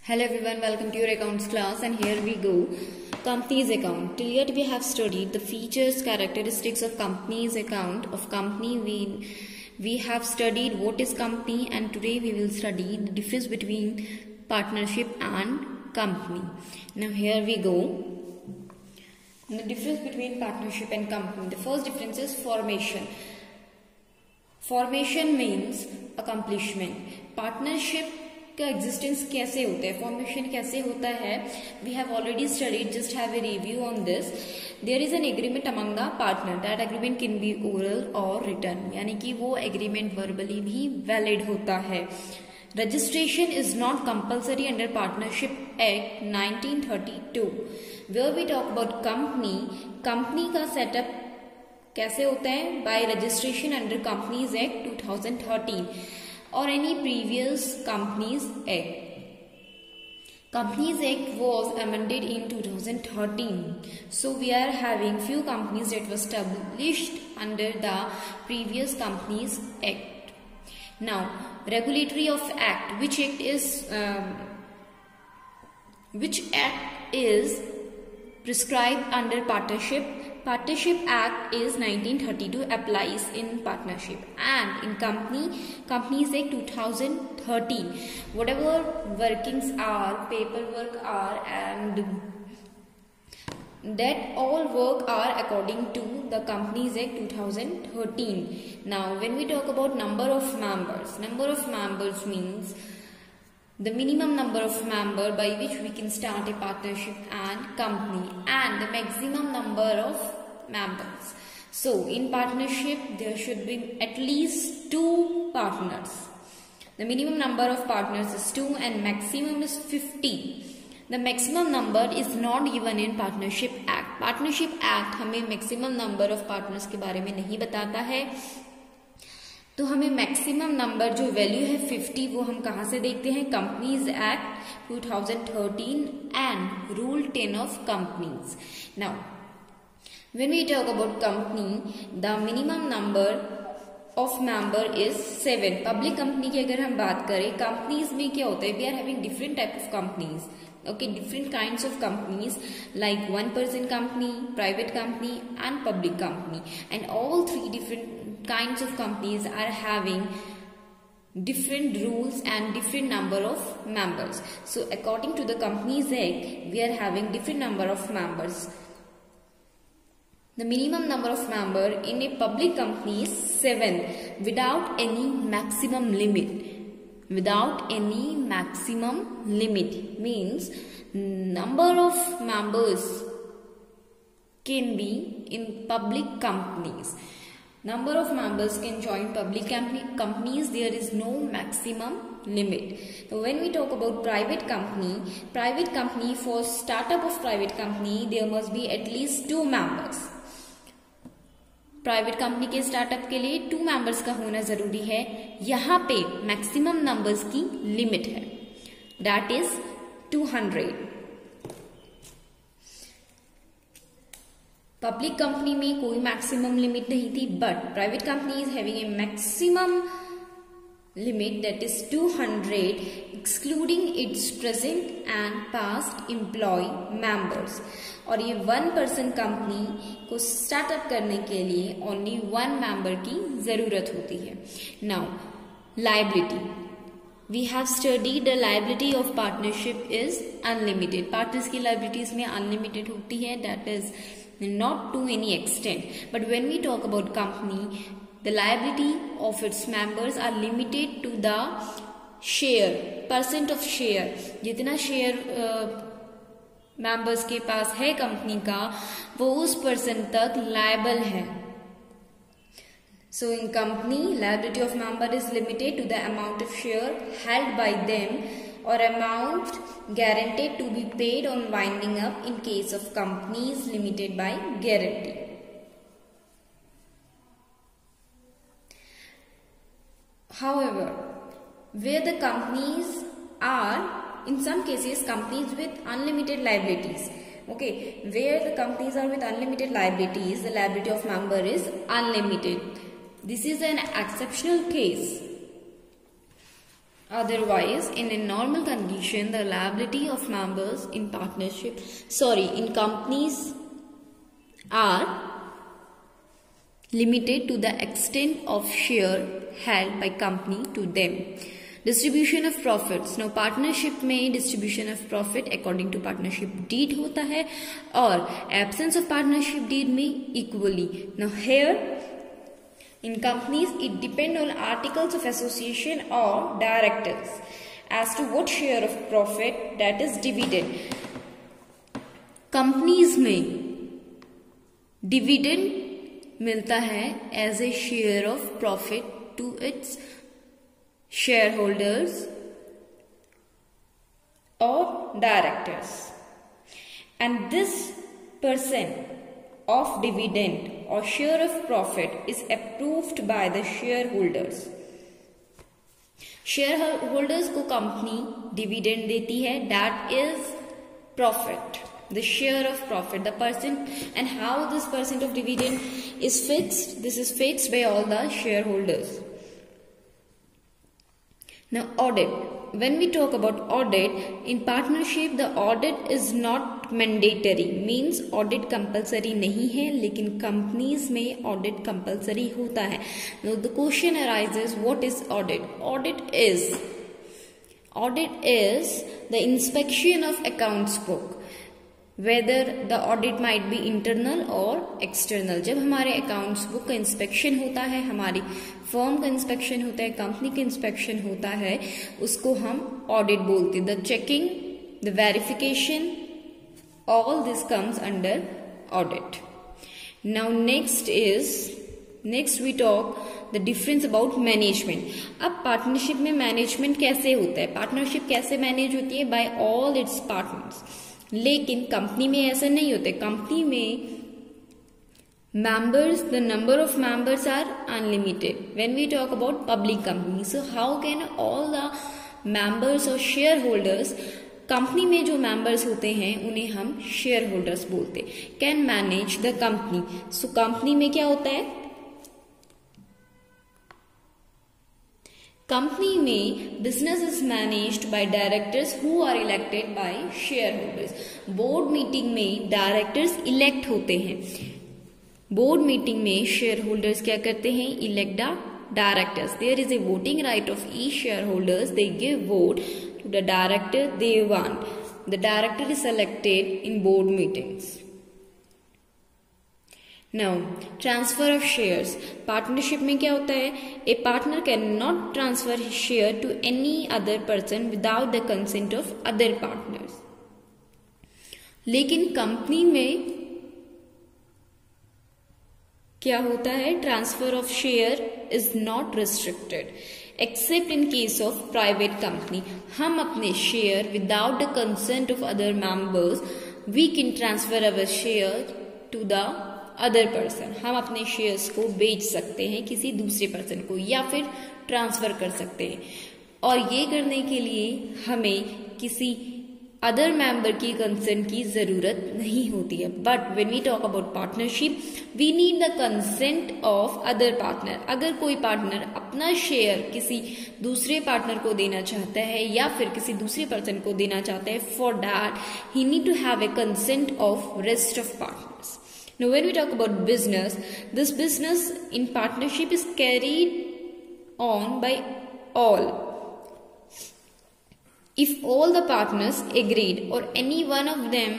Hello everyone, welcome to your accounts class, and here we go. Company's account. Till yet we have studied the features, characteristics of company's account. Of company we have studied what is company, and today we will study the difference between partnership and company. Now here we go. The difference between partnership and company. The first difference is formation. Formation means accomplishment. Partnership का existence कैसे होता है, formation कैसे होता है, we have already studied, just have a review on this. There is an agreement among the partner. That agreement can be oral or written, यानी कि वो एग्रीमेंट वर्बली भी वैलिड होता है. Registration is not compulsory under partnership act 1932. Where we talk about company, company का setup कैसे होता है, by registration under companies act 2013 or any previous Companies Act. Companies Act was amended in 2013. So we are having few companies that were established under the previous Companies Act. Now, regulatory of act. Which act is prescribed under partnership? Partnership Act is 1932 applies in partnership, and in Companies Act 2013, whatever workings are, paperwork are, and that all work are according to the Companies Act 2013. Now when we talk about number of members means the minimum number of member by which we can start a partnership and company, and the maximum number of members. So in partnership there should be at least 2 partners. The minimum number of partners is 2 and maximum is 50. The maximum number is not given in Partnership Act. Partnership Act हमें maximum number of partners के बारे में नहीं बताता है, तो हमें maximum number जो वैल्यू है 50 वो हम कहाँ से देखते हैं, companies act 2013 and rule 10 of companies. Now when we talk about company, the minimum number of member is 7. Public company की अगर हम बात करें, कंपनीज में क्या होता है, we are having different type of companies. Okay, different kinds of companies like one-person company, private company, and public company, and all three different kinds of companies are having different rules and different number of members. So according to the Companies Act, we are having different number of members. The minimum number of member in a public company is 7 without any maximum limit. Without any maximum limit means number of members can be in public companies. Number of members can join public companies. There is no maximum limit. So when we talk about private company, for startup of private company there must be at least 2 members. Private company के startup के लिए 2 members का होना जरूरी है. यहाँ पे maximum numbers की लिमिट है, दैट इज 200. पब्लिक कंपनी में कोई मैक्सिमम लिमिट नहीं थी, but private company is having a maximum limit, that is 200, excluding its present and past employee members. और ये 1-person कंपनी को स्टार्टअप करने के लिए ओनली 1 मेंबर की जरूरत होती है. Now liability, we have studied the liability of partnership is unlimited. Partners की लायबिलिटीज में अनलिमिटेड होती है, that is not to any extent. But when we talk about company, the liability of its members are limited to the share, percent of share. जितना share members के पास है company का, वो उस परसेंट तक लायबल है. So in company, liability of member is limited to the amount of share held by them or amount guaranteed to be paid on winding up in case of companies limited by guarantee. However, where the companies are, in some cases, companies with unlimited liabilities. Okay, where the companies are with unlimited liabilities, the liability of member is unlimited. This is an exceptional case. Otherwise, in a normal condition, the liability of members in companies are limited to the extent of share held by company to them. Distribution of profits. Now partnership में distribution of profit according to partnership deed होता है और absence of partnership deed में equally. Now here in companies it depend on articles of association or directors as to what share of profit, that is dividend. Companies में dividend मिलता है as a share of profit to its shareholders or directors, and this percent of dividend or share of profit is approved by the shareholders. Shareholders को company dividend देती है, that is profit, the share of profit, the percent, and how this percent of dividend is fixed. This is fixed by all the shareholders. Now audit. When we talk about audit in partnership, the audit is not mandatory, means audit compulsory नहीं है, लेकिन companies में audit compulsory होता है. Now the question arises, what is audit? Audit is the inspection of accounts book, whether the audit might be internal or external. जब हमारे accounts book का inspection होता है, हमारी firm का inspection होता है, company का inspection होता है, उसको हम audit बोलते हैं. The checking, the verification, all this comes under audit. Now next we talk the difference about management. अब partnership में management कैसे होता है? Partnership कैसे manage होती है? By all its partners. लेकिन कंपनी में ऐसा नहीं होता. कंपनी में members, the number of members are unlimited. When we talk about public company, so how can all the members or shareholders, company में जो members होते हैं उन्हें हम shareholders बोलते हैं, can manage the company. So company में क्या होता है? कंपनी में business is managed by directors who are elected by shareholders. Board meeting में directors elect होते हैं. बोर्ड मीटिंग में shareholders क्या करते हैं? Elect the directors. There is a voting right of each shareholders. They give vote to the director they want. The director is selected in board meetings. Now, transfer of shares. Partnership में क्या होता है? A partner cannot transfer his share to any other person without the consent of other partners. लेकिन company में क्या होता है? Transfer of share is not restricted except in case of private company. हम अपने share without the consent of other members, we can transfer our share to the other person. हम अपने shares को बेच सकते हैं किसी दूसरे पर्सन को या फिर ट्रांसफर कर सकते हैं, और ये करने के लिए हमें किसी अदर मेंबर की कंसेंट की जरूरत नहीं होती है. But when we talk about partnership, we need the consent of other partner. अगर कोई पार्टनर अपना शेयर किसी दूसरे पार्टनर को देना चाहता है या फिर किसी दूसरे पर्सन को देना चाहता है, for that he need to have a consent of rest of partners. Now when we talk about business, this business in partnership is carried on by all. If all the partners agreed or any one of them,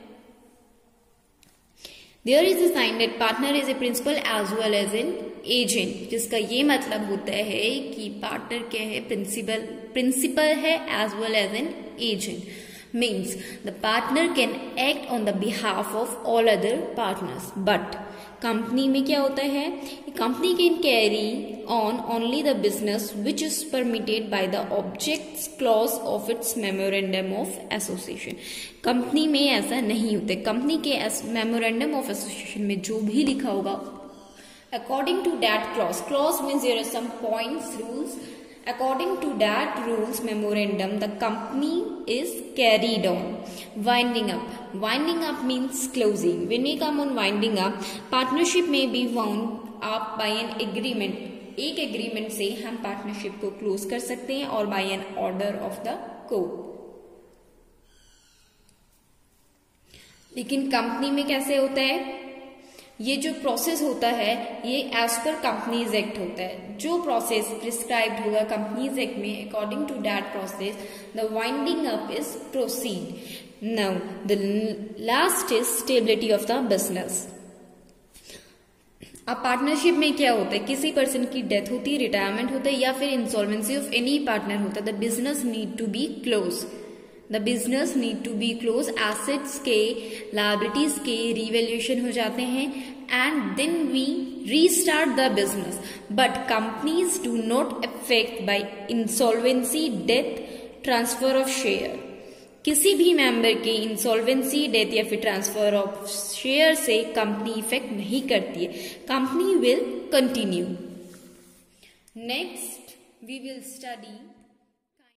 there is a sign that partner is a principal as well as an agent. जिसका ये मतलब होता है कि partner क्या है? Principal है as well as an agent. Means the partner can act on the behalf of all other partners. But company में क्या होता है? Company can carry on only the business which is permitted by the objects clause of its memorandum of association. Company में ऐसा नहीं होता. Company के memorandum of association में जो भी लिखा होगा, according to that clause means there are some points, rules. According to that rules memorandum, the company is carried on. Winding up means closing. When we come on winding up, partnership may be wound up by an agreement एक agreement से हम partnership को close कर सकते हैं और by an order of the court. लेकिन company में कैसे होता है? ये जो प्रोसेस होता है ये एज पर कंपनीज एक्ट होता है। जो प्रोसेस प्रिस्क्राइब्ड होगा कंपनीज एक्ट में, according to that process the winding up is proceed. Now the last is stability of the business. अब पार्टनरशिप में क्या होता है? किसी पर्सन की डेथ होती है, रिटायरमेंट होता है या फिर इंसॉल्वेंसी ऑफ एनी पार्टनर होता है। The business need to be close. The business need to be close. Assets के, लायबिलिटीज के रिवैल्यूएशन हो जाते हैं and then we restart the business. But companies do not affect by insolvency, death, transfer of share. किसी भी member के insolvency, death या फिर ट्रांसफर ऑफ शेयर से कंपनी इफेक्ट नहीं करती है। Company will continue. Next we will study